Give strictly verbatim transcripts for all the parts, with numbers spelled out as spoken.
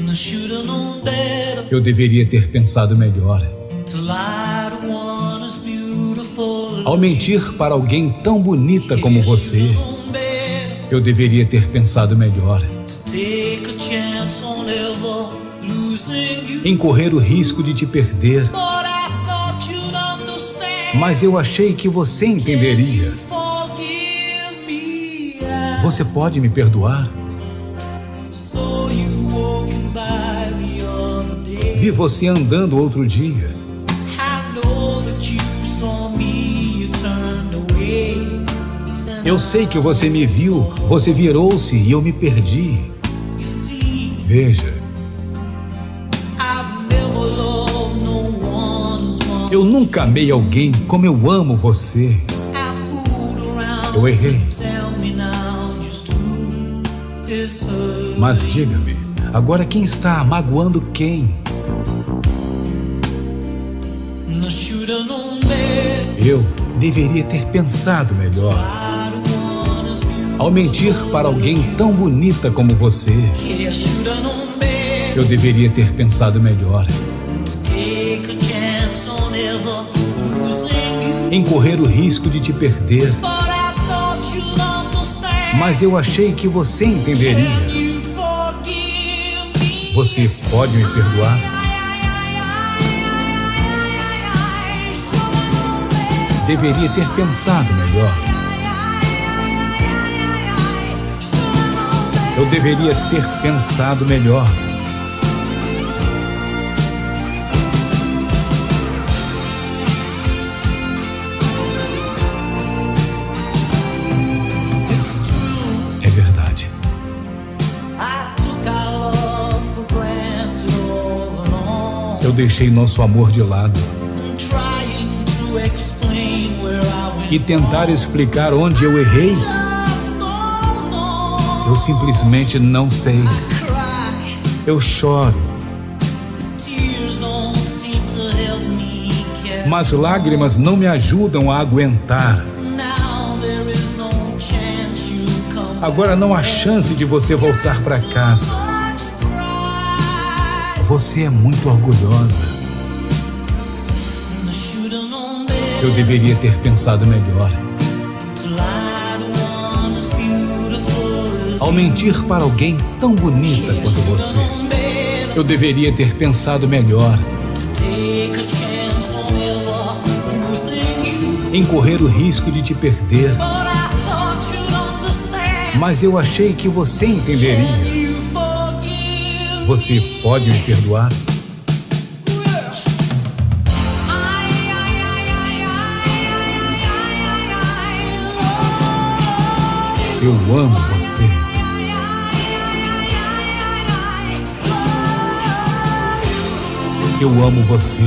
Eu deveria ter pensado melhor. Ao mentir para alguém tão bonita como você, eu deveria ter pensado melhor. Em correr o risco de te perder, mas eu achei que você entenderia. Você pode me perdoar? Vi você andando outro dia. Eu sei que você me viu, você virou-se e eu me perdi. Veja, eu nunca amei alguém como eu amo você. Eu errei. Mas diga-me, agora quem está magoando quem? Eu deveria ter pensado melhor. Ao mentir para alguém tão bonita como você, eu deveria ter pensado melhor. Em correr o risco de te perder, mas eu achei que você entenderia. Você pode me perdoar? Deveria ter pensado melhor. Eu deveria ter pensado melhor. É verdade. Eu deixei nosso amor de lado e tentar explicar onde eu errei. Eu simplesmente não sei. Eu choro, mas lágrimas não me ajudam a aguentar. Agora não há chance de você voltar para casa. Você é muito orgulhosa. Eu deveria ter pensado melhor. Ao mentir para alguém tão bonita quanto você, eu deveria ter pensado melhor. Em correr o risco de te perder, mas eu achei que você entenderia. Você pode me perdoar? Eu amo você. Eu amo você.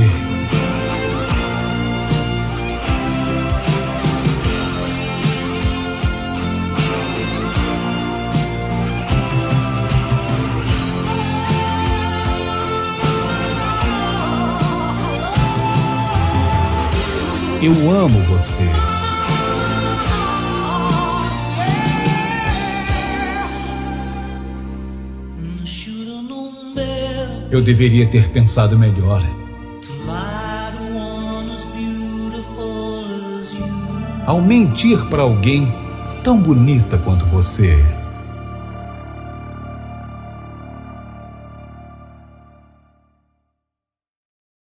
Eu amo você. Eu deveria ter pensado melhor. Ao mentir para alguém tão bonita quanto você,